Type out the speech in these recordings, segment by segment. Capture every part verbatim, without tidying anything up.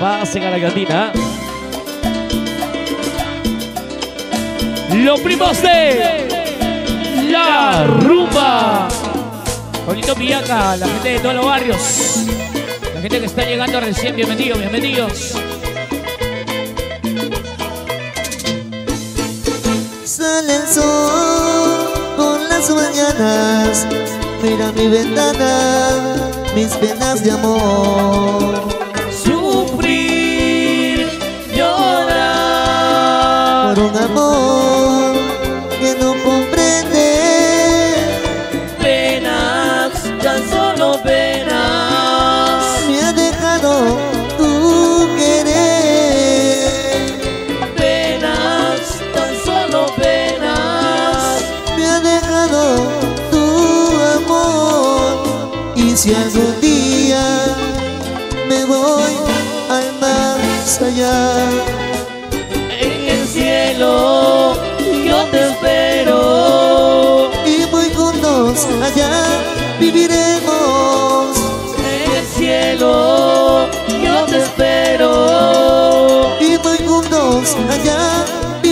pasen a la cantina. Los primos de La Rumba. Pablito Pillaca, la gente de todos los barrios. La gente que está llegando recién, bienvenidos, bienvenidos. Sale el sol por las mañanas, mira mi ventana, mis penas de amor. Sufrir, llorar por un amor que no comprende. Penas, tan solo penas. Me ha dejado tu querer. Penas, tan solo penas. Me ha dejado tu amor. Y si algún día me voy al más allá, En el cielo yo te espero. y muy juntos allá viviremos. En el cielo yo te espero. Y muy juntos allá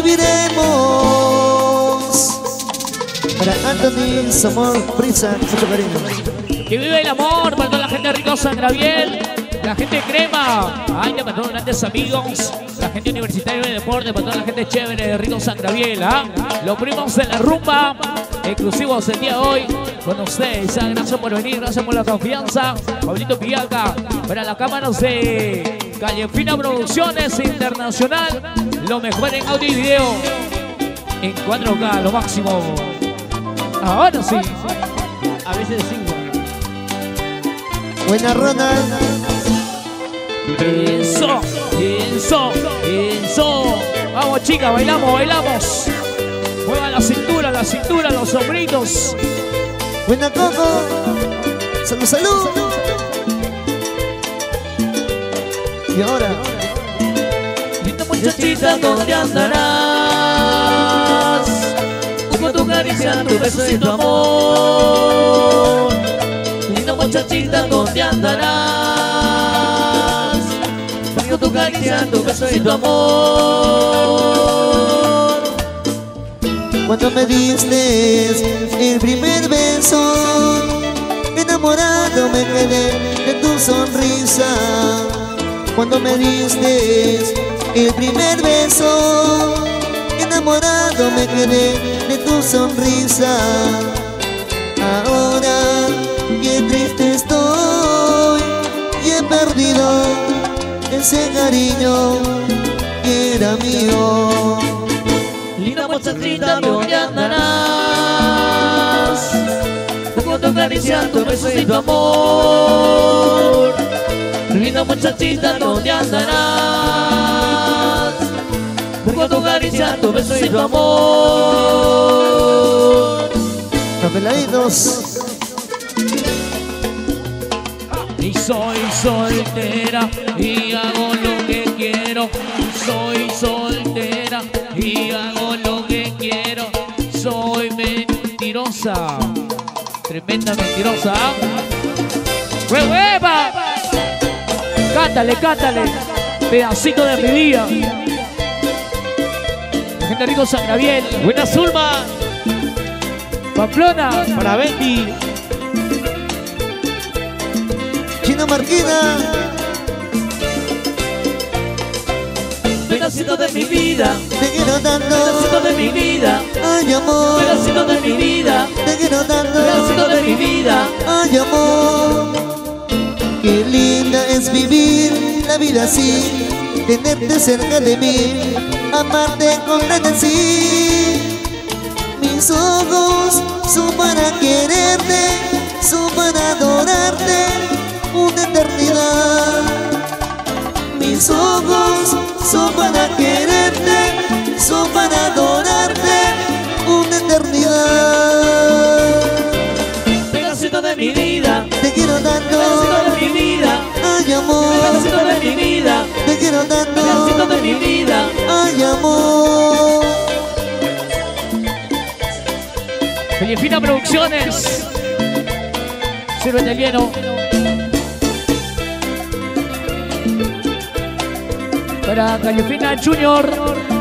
viviremos. Para Anthony, Samor, Prisa, mucho cariño. Que vive el amor para toda la gente de Rico San Gabriel, la gente de Crema, ay, para todos los grandes amigos, la gente universitaria de deporte, para toda la gente chévere de Rico San Gabriel, ¿ah? Los primos de La Rumba, exclusivos el día de hoy con ustedes. ¿Ah? Gracias por venir, gracias por la confianza. Pablito Pillaca, para las cámaras de Calle Fina Producciones Internacional, lo mejor en audio y video en cuatro K, lo máximo. Ahora sí, a veces cinco. Buena Ronald. Eso, eso, eso. Vamos chicas, bailamos, bailamos. Muevan la cintura, la cintura, los hombritos. Buena Coco. Salud, salud. Y ahora, Linda muchachita, ¿dónde andarás? Con tu caricia, tu beso y tu amor. Linda muchachita, ¿dónde andarás? Con tu caricia, tu beso y tu amor. cuando me diste el primer beso, enamorado me quedé de tu sonrisa. Cuando me diste el primer beso, enamorado me quedé de tu sonrisa. Ahora qué triste estoy y he perdido ese cariño que era mío. Linda muchachita, ¿dónde andarás? Con tu caricia, tu beso y tu amor. Linda muchachita, ¿dónde andarás? Con tu caricia, tu beso y tu amor. Los peladitos. Y soy soltera y hago lo que quiero. Soy soltera y hago lo que quiero. Soy mentirosa, tremenda mentirosa. ¡Hueva! Cántale, cántale, pedacito de mi vida. La gente de Rico San Gabriel, buena Zulma. Pamplona, para Betty. Chino Marquina. Pedacito de mi vida, Te quiero tanto. pedacito de mi vida, Ay, amor. pedacito de mi vida, Te quiero tanto. pedacito de mi vida. Ay, amor. Qué linda es vivir la vida así, tenerte cerca de mí, amarte con frenesí. Mis ojos son para quererte, son para adorarte una eternidad. Mis ojos son para quererte, son para adorarte una eternidad. Pedacito de mi vida, Te quiero tanto. pedacito de mi vida, Ay, amor. pedacito de mi vida, Te quiero pedacito tanto. de mi vida. Ay, amor. Filipina Producciones, sírvete el lleno. para Calle Fina Junior.